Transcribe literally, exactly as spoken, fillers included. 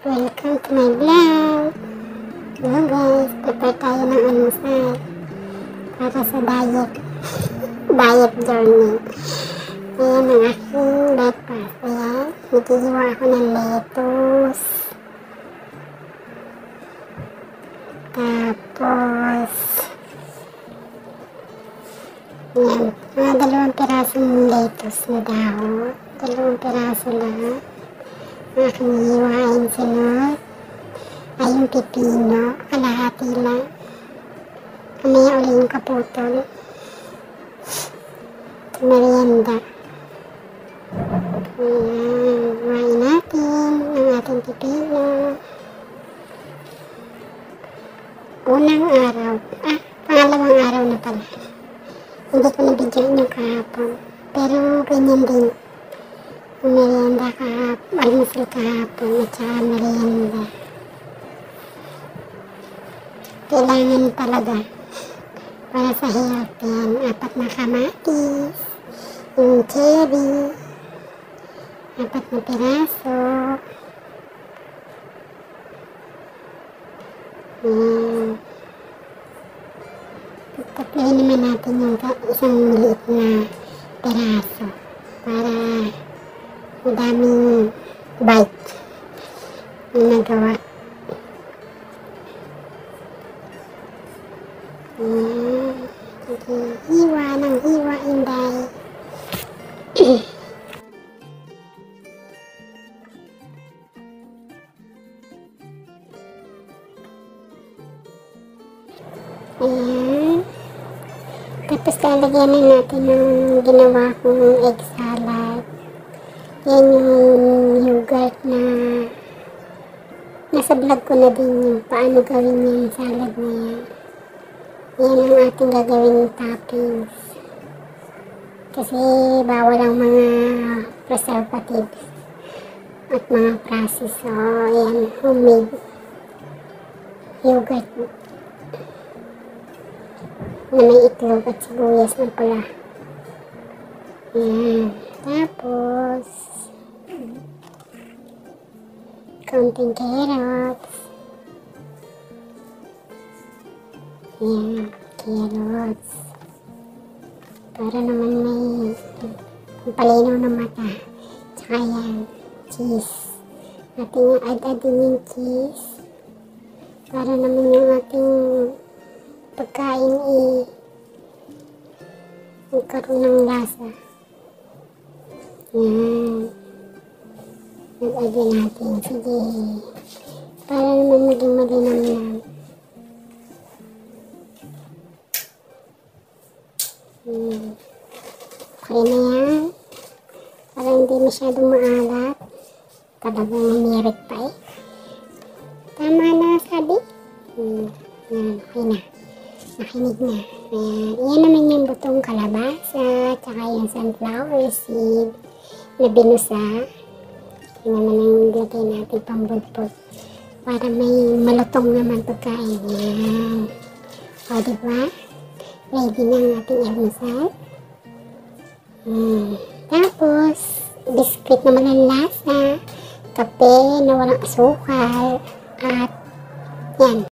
Welcome to my vlog. Hello guys, prepare tayo ng almusal para sa diet diet journey. Ayan ang aking breakfast. Ayan, naghihiwa ako ng lettuce, tapos ayan, mga dalawang pirasong lettuce na dahon, dalawang piraso lang. Aking hiwain sunod ay yung pipino, kalahati lang. Kamaya uli yung kaputol. Merienda. Ayan, hiwain natin ang ating pipino. Unang araw, ah, pangalawang araw na pala. Hindi ko nabidyoan yung kahapon, pero ganyan din. Merienda kahapon, almusal kahapon at saka merienda. Kailangan talaga para sa health yan. Apat na kamatis, yung cherry, apat na piraso. Ayan. Tatluhin naman natin yung isang maliit na piraso para madaming bite na nagawa. Ayan. Okay. Hiwa ng hiwa, Inday. Ayan. Tapos lalagyan na natin ng ginawa kong egg salad. Yan yung yogurt na nasa vlog ko na din yung paano gawin yung salad na yan. Yan ang ating gagawin toppings. Kasi bawal ang mga preservatives at mga process. So, yan, homemade yogurt na may itlog at sibuyas na pula. Yan. Tapos, kaunting carrots. Ayan, carrots. Para naman may palinaw ng mata. Tsaka yan, cheese. Ating add-add din yung cheese. Para naman yung ating pagkain eh, magkaroon ng lasa. Ayan. Nag-add natin. Sige. Para naman maging malinam lang. Hmm. Okay na yan. Para hindi masyadong maalat. Talagang namirit pa eh. Tama na sabi. Hmm. Yan. Okay na. Nakinig na. Ayan. Yan naman yung butong kalabasa. Tsaka yung sunflower seed na binusa. Yan naman ang lagay natin pambudpod. Para may malutong naman pagkain. Yan. O, diba? Ready na ang ating almusal. Hmm. Tapos, biscuit naman ang lasa. Kape na walang asukal. At, yan.